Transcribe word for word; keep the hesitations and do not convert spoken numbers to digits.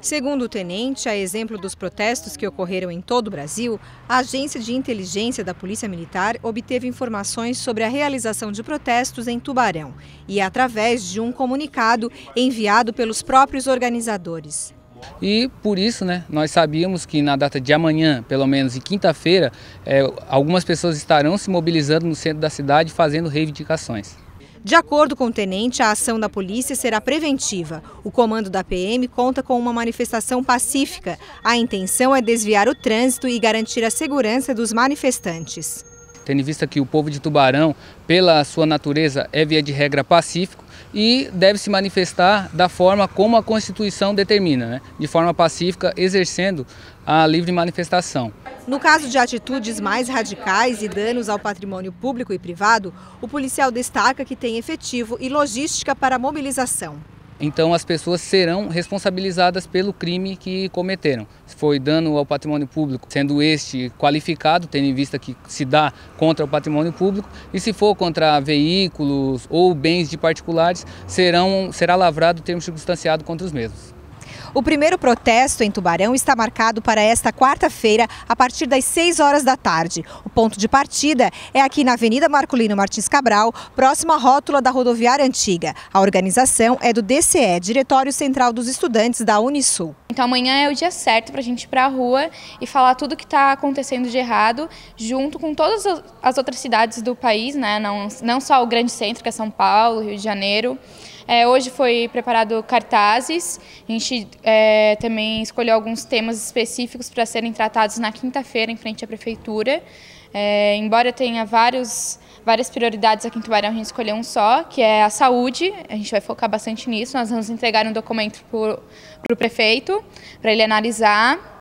Segundo o tenente, a exemplo dos protestos que ocorreram em todo o Brasil, a Agência de Inteligência da Polícia Militar obteve informações sobre a realização de protestos em Tubarão e através de um comunicado enviado pelos próprios organizadores. E por isso, né, nós sabíamos que na data de amanhã, pelo menos em quinta-feira, é, algumas pessoas estarão se mobilizando no centro da cidade fazendo reivindicações. De acordo com o tenente, a ação da polícia será preventiva. O comando da P M conta com uma manifestação pacífica. A intenção é desviar o trânsito e garantir a segurança dos manifestantes. Tendo em vista que o povo de Tubarão, pela sua natureza, é via de regra pacífico e deve se manifestar da forma como a Constituição determina, né? De forma pacífica, exercendo a livre manifestação. No caso de atitudes mais radicais e danos ao patrimônio público e privado, o policial destaca que tem efetivo e logística para a mobilização. Então as pessoas serão responsabilizadas pelo crime que cometeram. Se foi dano ao patrimônio público, sendo este qualificado, tendo em vista que se dá contra o patrimônio público, e se for contra veículos ou bens de particulares, serão, será lavrado o termo circunstanciado contra os mesmos. O primeiro protesto em Tubarão está marcado para esta quarta-feira, a partir das seis horas da tarde. O ponto de partida é aqui na Avenida Marculino Martins Cabral, próximo à rótula da rodoviária antiga. A organização é do D C E, Diretório Central dos Estudantes da Unisul. Então amanhã é o dia certo para a gente ir para a rua e falar tudo o que está acontecendo de errado, junto com todas as outras cidades do país, né? não, não só o grande centro, que é São Paulo, Rio de Janeiro. É, hoje foi preparado cartazes, a gente é, também escolheu alguns temas específicos para serem tratados na quinta-feira em frente à Prefeitura. É, embora tenha vários, várias prioridades aqui em Tubarão, a gente escolheu um só, que é a saúde. A gente vai focar bastante nisso, nós vamos entregar um documento para o prefeito, para ele analisar.